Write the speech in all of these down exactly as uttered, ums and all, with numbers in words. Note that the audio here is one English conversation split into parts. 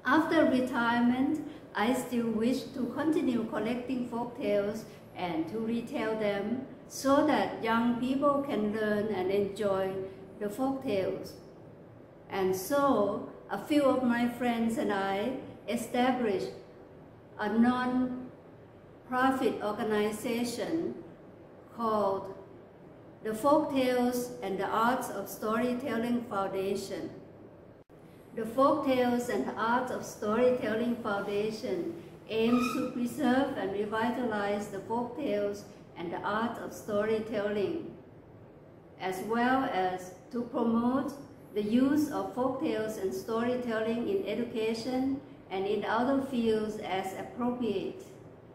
After retirement, I still wish to continue collecting folk tales and to retell them so that young people can learn and enjoy the folk tales. And so, a few of my friends and I established a non-profit organization called the Folk Tales and the Arts of Storytelling Foundation. The Folk Tales and the Arts of Storytelling Foundation aims to preserve and revitalize the folk tales and the art of storytelling, as well as to promote the use of folk tales and storytelling in education and in other fields as appropriate.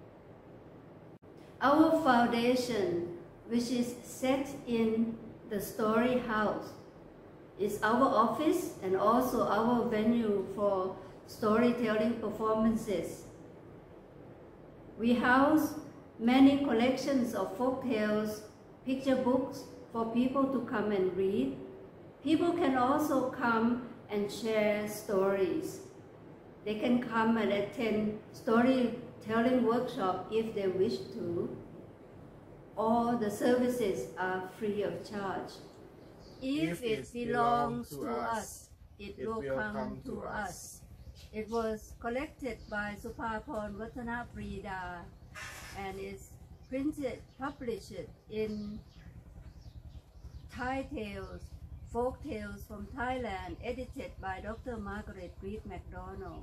Our foundation, which is set in the Story House, is our office and also our venue for storytelling performances. We house many collections of folk tales, picture books for people to come and read. People can also come and share stories. They can come and attend storytelling workshop if they wish to. All the services are free of charge. If it belongs to us, it will come to us. It was collected by Supaporn Watanaprida and is printed, published in Thai Tales, Folk Tales from Thailand, edited by Doctor Margaret Reed MacDonald.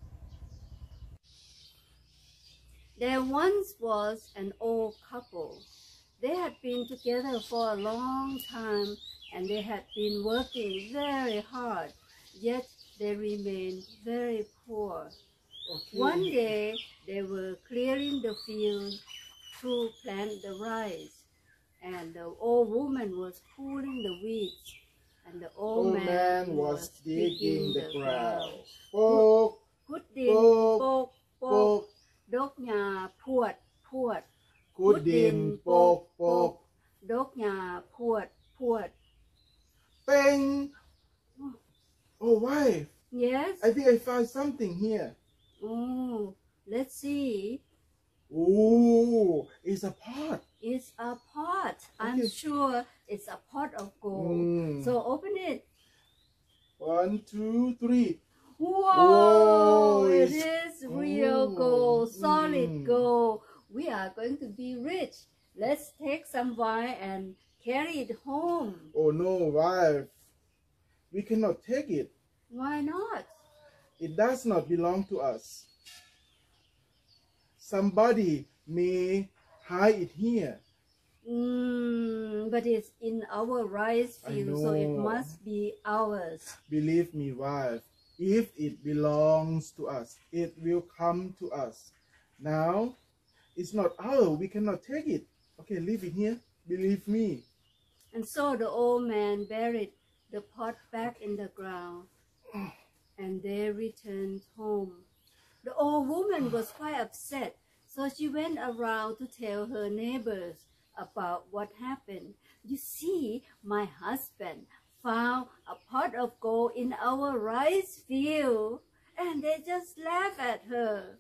There once was an old couple. They had been together for a long time and they had been working very hard, yet they remained very poor. Okay. One day, they were clearing the field to plant the rice, and the old woman was pulling the weeds, and the old, old man, man was digging the, the ground. Pok, put din, pok, pok, dok nya, puat, puat. Put din, pok, pok, dok nya, puat, puat. Bang! Oh, wife. Yes? I think I found something here. Oh, let's see. Oh, it's a pot. It's a pot. Okay. I'm sure it's a pot of gold. Mm. So open it. One, two, three. Whoa! Whoa, it is real oh. gold, solid mm. gold. We are going to be rich. Let's take some wine and carry it home. Oh no, wife. We cannot take it. Why not? It does not belong to us. Somebody may hide it here. Mm, but it's in our rice field, so it must be ours. Believe me, wife. If it belongs to us, it will come to us. Now, it's not ours. We cannot take it. Okay, leave it here. Believe me. And so the old man buried the pot back in the ground, and they returned home. The old woman was quite upset, so she went around to tell her neighbors about what happened. You see, my husband found a pot of gold in our rice field, and they just laughed at her.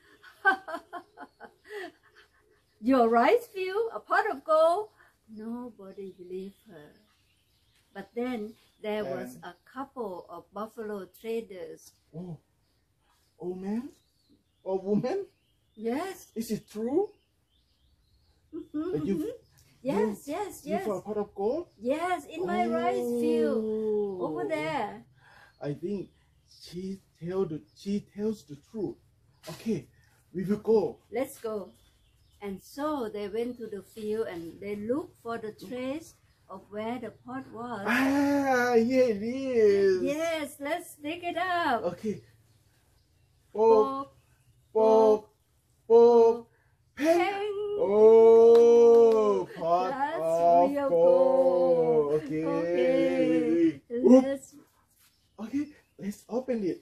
Your rice field, a pot of gold? Nobody believed her. But then there and was a couple of buffalo traders. Oh, oh man? Or woman? Yes. Is it true? Mm-hmm, that you, yes, you, yes, you yes. found a pot of gold? Yes, in oh. my rice field. Over there. I think she, tell the, she tells the truth. Okay, we will go. Let's go. And so they went to the field and they looked for the trace of where the pot was. Ah, here it is. Yes, let's dig it up. Okay. Poke, poke, poke, pang. Oh, pot That's of real gold. gold. Okay. Okay. Let's... okay, let's open it.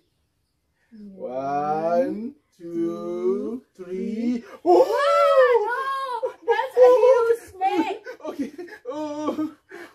One, One, two, three. Oh! That's a huge snake. Okay. Oh,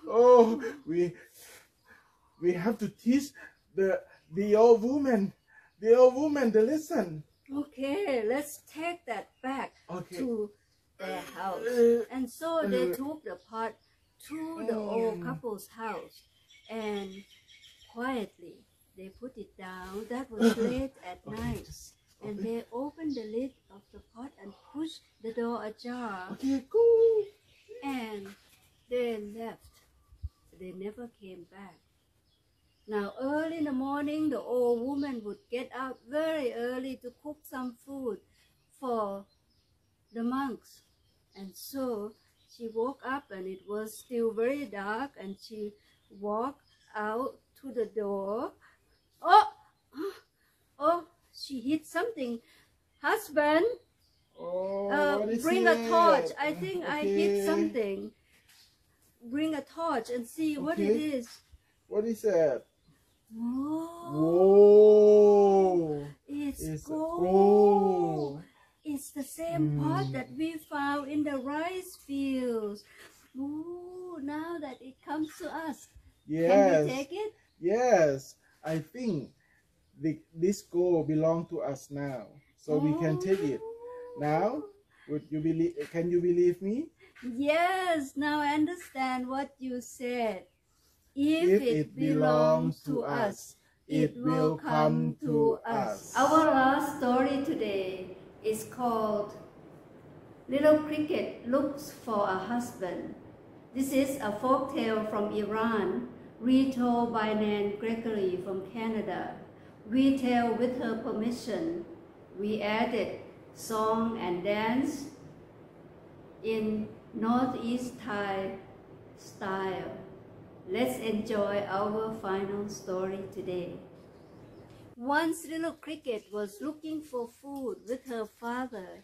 oh, we we have to teach the the old woman The old woman, the listen. Okay, let's take that back Okay. to their house. Uh, And so they uh, took the pot to the old mm. couple's house, and quietly they put it down. That was late at Okay, night. just And open. they opened the lid of the pot and pushed the door ajar, Okay, cool. and they left. They never came back. Now, early in the morning, the old woman would get up very early to cook some food for the monks. And so she woke up, and it was still very dark, and she walked out to the door. Oh, oh, she hit something. Husband, Oh, uh, what is bring it? a torch. I think I hit Okay. something. Bring a torch and see what it Okay. is. What is that? Whoa. Whoa. It's, It's gold. gold. It's the same pot Mm. that we found in the rice fields. Ooh, now that it comes to us, Yes. can we take it? Yes. I think the, this gold belong to us now, so we can take it. Now, would you believe? Can you believe me? Yes, now I understand what you said. If, If it, it belongs belongs to to us, us, it will come to us. Our last story today is called Little Cricket Looks for a Husband. This is a folk tale from Iran, retold by Nan Gregory from Canada. We tell with her permission. We added song and dance in Northeast Thai style. Let's enjoy our final story today. Once Little Cricket was looking for food with her father.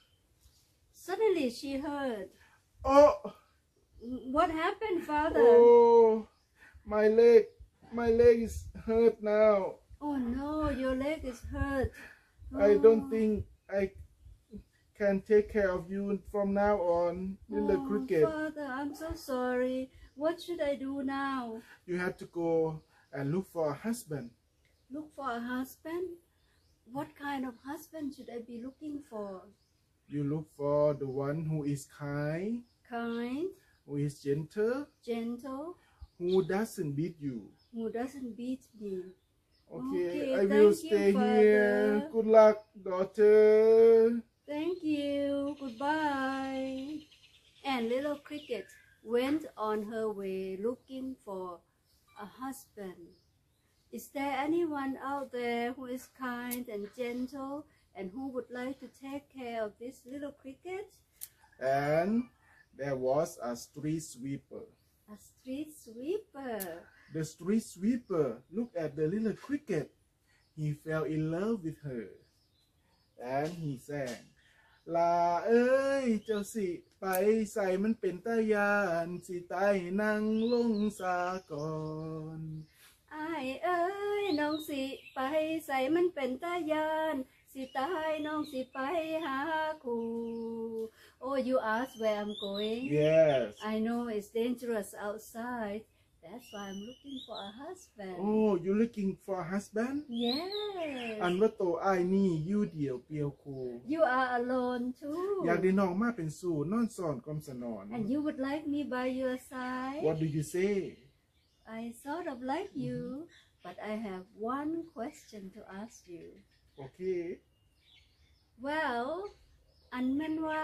Suddenly she heard, Oh, "What happened, father?" oh, my leg, my leg is hurt now. "Oh no, your leg is hurt." I don't "Oh, think I can take care of you from now on, Little oh, Cricket. Father, I'm so sorry. What should I do now?" You have to go and look for a husband. "Look for a husband? What kind of husband should I be looking for?" You look for the one who is kind, "Kind, who is gentle, gentle, who doesn't beat you. who doesn't beat me." Okay, Okay, I will thank you, stay here. Father. Good luck, daughter. "Thank you. Goodbye." And Little Cricket went on her way looking for a husband. Is there anyone out there who is kind and gentle and who would like to take care of this little cricket? And there was a street sweeper. A street sweeper. The street sweeper looked at the little cricket. He fell in love with her. And he sang, ลาเอ้ยเจ้าสิไปใส่มันเป็นตายานสิตายให้นั่งลงสาก่อนอ้ายเอ้ยน้องสิไปใส่มันเป็นตายานสิตายน้องสิไปหาคู่ Oh, you ask where I'm going? Yes. I know it's dangerous outside. That's why I'm looking for a husband. Oh, you looking for a husband? Yes. อันว่าโตอ้ายนี่อยู่เดียวเปียวคู You are alone too. อยากได้น้องมาเป็นสู่นอนสอนกอมสนอน And you would like me by your side? What do you say? I sort of like you, but I have one question to ask you. Okay. Well, อันแม่นว่า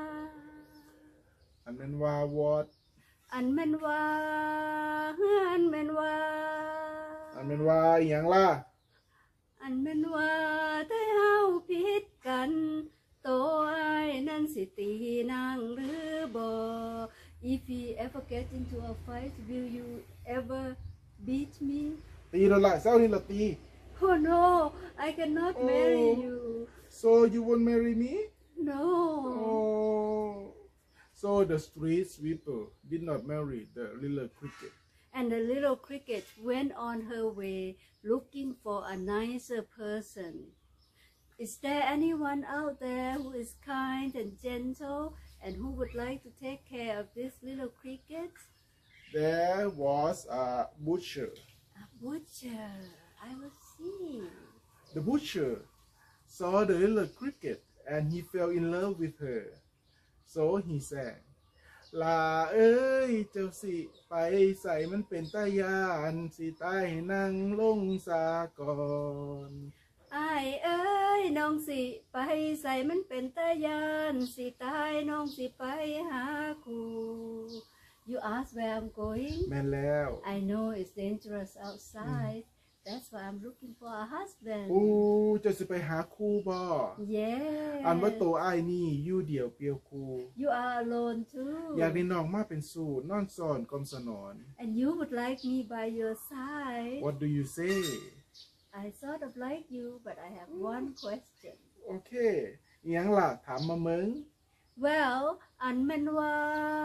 อันนั้นว่า what? อันแม่นว่าอันแม่นว่าอันนั้นว่าอหย่างล่ะอันแม่นว่าแต่เฮาผิดกันโตอ้ายนั่นสิตีนางหรือบ่ If we ever get into a fight, will you ever beat me? ตีแล้วล่ะเศร้านี่ละตี Oh no, I cannot Oh. marry you. So you won't marry me? No. Oh. So the street sweeper did not marry the little cricket. And the little cricket went on her way looking for a nicer person. Is there anyone out there who is kind and gentle and who would like to take care of this little cricket? There was a butcher. A butcher. I will see. The butcher saw the little cricket and he fell in love with her. So he sang, ลาเอ้ยเจ้าสิไปใส่มันเป็นตายานสิตายให้นั่งลงสาก่อนอายเอ้ยน้องสิไปใส่มันเป็นตายานสิตายน้องสิไปหาครู You ask where I'm going แม่นแล้ว I know it's dangerous outside That's why I'm looking for a husband โอ้เจ้าสิไปหาครูบ่ Yes อันว่าโตอ้ายนี่อยู่เดียวเปียวครู You are alone too อยากได้น้องมาเป็นสูตรนอนสอนกอมสนอน And you would like me by your side What do you say I sort of like you but I have one question โอเคอีหยังล่ะถามมาเมึง Well อันแม่นว่า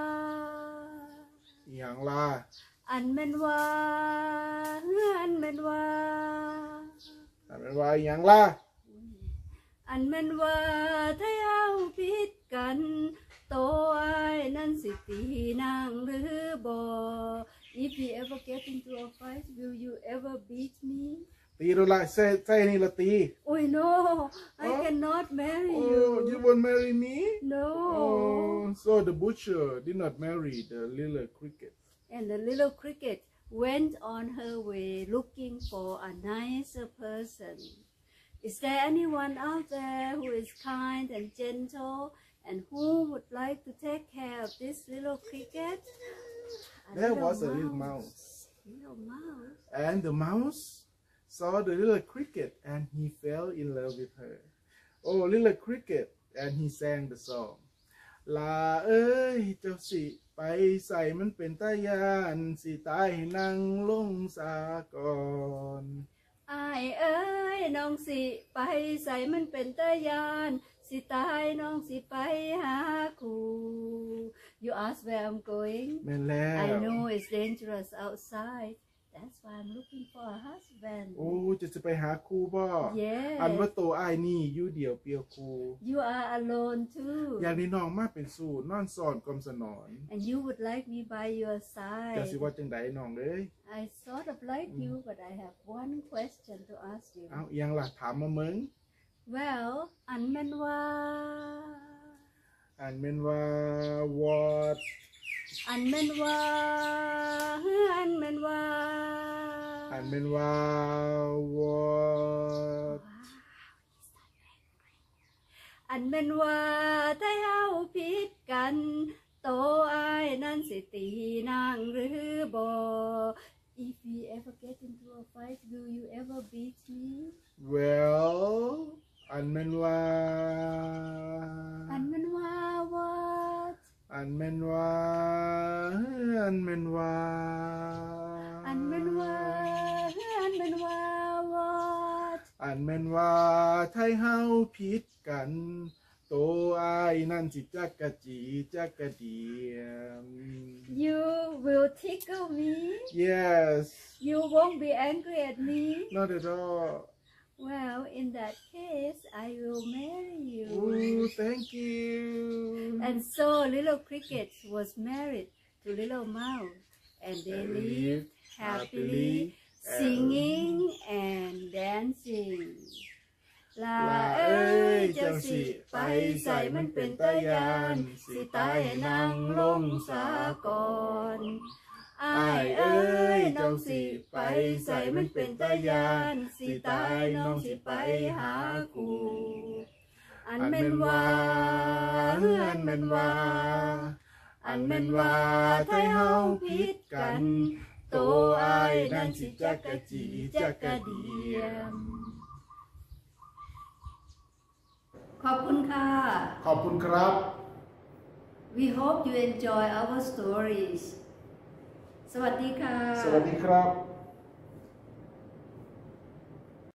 อีหยังล่ะอันแม่นว่าอันแม่นว่าอันแม่นว่าอีหยังล่ะอันแม่นว่าถ้าเอาผิดกันโตอ้ายนั่นสิตีนางหรือบ่ If we ever get into a fight will you ever beat me ตีดูละใส่ใส่นี่ละตี Oh no I cannot marry you Oh you won't marry me No Oh so the butcher did not marry the little cricket And the little cricket went on her way looking for a nicer person Is there anyone out there who is kind and gentle and who would like to take care of this little cricket? A There little was a mouse. little mouse. Little mouse. And the mouse saw the little cricket and he fell in love with her. Oh, little cricket, and he sang the song. ลาเอ้ยเจ้าสิไปใส่มันเป็นตายานสิตายให้นั่งลงสาก่อนอายเอ้ยน้องสิไปใส่มันเป็นตายานสิตายน้องสิไปหาครู You ask where I'm going แม่นแล้ว I know it's dangerous outside That's why I'm looking for a husband โอ้จะจะไปหาครูบ่ Yes อันว่าโตอ้ายนี่อยู่เดียวเปียวครู You are alone too อยากได้น้องมาเป็นสูตรนอนสอนกอมสนอน And you would like me by your จะ side สิว่าจังไดน้องเอ้ย I sort of like you but I have one question to ask you เอาอีหยังล่ะถามมาเมึง Well อันแม่นว่าอันแม่นว่า what อันแม่นว่าอันแม่นว่าอันแม่นว่า what อันแม่นว่าถ้าเฮาผิดกันโตอ้ายนั่นสิตีนางหรือบ่ If we ever get into a fight will you ever beat me well อันแม่นว่าอันแม่นว่า what อันแม่นว่าอันแม่นว่าอันแม่นว่าอันแม่นว่า what อันแม่นว่าไทยเฮาผิดกันโตอ้ายนั่นสิจักกะจีจักกะเดียม You will tickle me Yes You won't be angry at me Not at all Well in that case I will marry you Oh thank you And so little cricket was married to little mouse and they lived happily singing and dancing ลาเอ้ยเจ้าสิไปใส่มันเป็นตายานสิตายให้นางลงสาก่อนอายเอ้ยน้องสิไปใส่มันเป็นตายานสิตายน้องสิไปหาครูอันแม่นว่าอันแม่นว่าอันแม่นว่าถ้าเฮาผิดกันโตอ้ายนั่นสิจักกะจีจักกะเดียมขอบคุณค่ะขอบคุณครับ We hope you enjoy our stories สวัสดีค่ะสวัสดีครับ